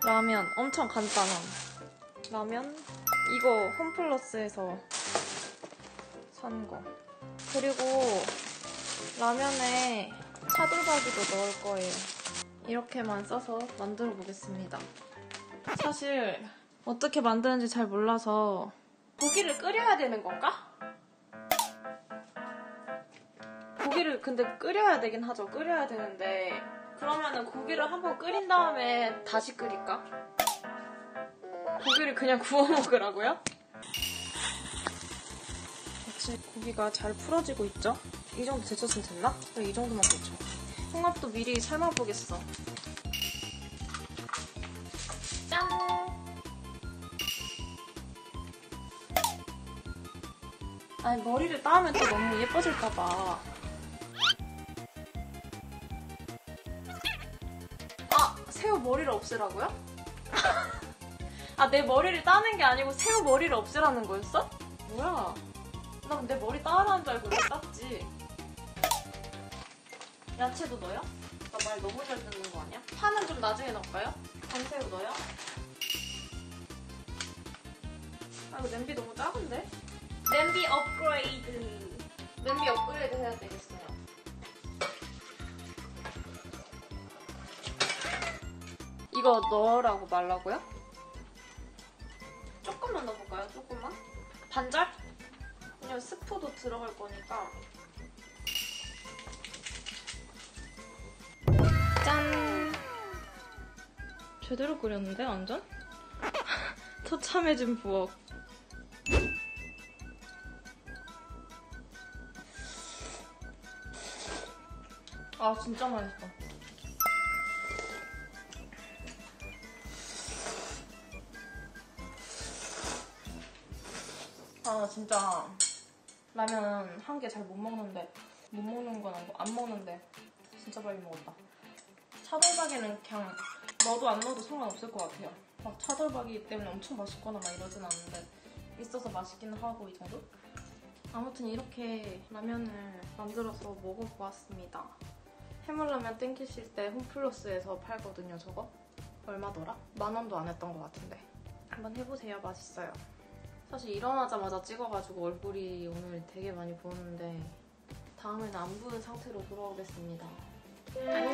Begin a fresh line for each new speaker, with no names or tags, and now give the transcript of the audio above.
라면 엄청 간단한 라면. 이거 홈플러스에서 산 거. 그리고 라면에 차돌박이도 넣을 거예요. 이렇게만 써서 만들어 보겠습니다. 사실 어떻게 만드는지 잘 몰라서. 고기를 끓여야 되는 건가? 고기를 근데 끓여야 되긴 하죠. 끓여야 되는데 그러면은 고기를 한번 끓인 다음에 다시 끓일까? 고기를 그냥 구워 먹으라고요? 역시 고기가 잘 풀어지고 있죠? 이 정도 데쳤으면 됐나? 이 정도만 데쳐. 홍합도 미리 삶아보겠어. 짠! 아니 머리를 따면 또 너무 예뻐질까봐. 아! 새우 머리를 없애라고요? 아, 내 머리를 따는 게 아니고 새우 머리를 없애라는 거였어? 뭐야? 나 내 머리 따라하는 줄 알고 왜 땄지? 야채도 넣어요? 나 말 너무 잘 듣는 거 아니야? 파는 좀 나중에 넣을까요? 밤새우 넣어요? 아, 이거 냄비 너무 작은데? 냄비 업그레이드! 냄비 업그레이드 해야 되겠어요. 이거 넣으라고 말라고요? 조금만 넣어볼까요? 조금만? 반절? 그냥 스프도 들어갈 거니까. 짠! 제대로 끓였는데 완전? 처참해진 부엌. 아 진짜 맛있어. 아 진짜 라면 한 개 잘 못 먹는데, 못 먹는 건 아니고 안 먹는데 진짜 빨리 먹었다. 차돌박이는 그냥 넣어도 안 넣어도 상관없을 것 같아요. 막 차돌박이 때문에 엄청 맛있거나 막 이러진 않는데 있어서 맛있기는 하고 이 정도? 아무튼 이렇게 라면을 만들어서 먹어보았습니다. 해물라면 땡기실 때 홈플러스에서 팔거든요, 저거. 얼마더라? 10,000원도 안 했던 것 같은데. 한번 해보세요, 맛있어요. 사실 일어나자마자 찍어가지고 얼굴이 오늘 되게 많이 부었는데 다음에는 안 부은 상태로 돌아오겠습니다. 안녕!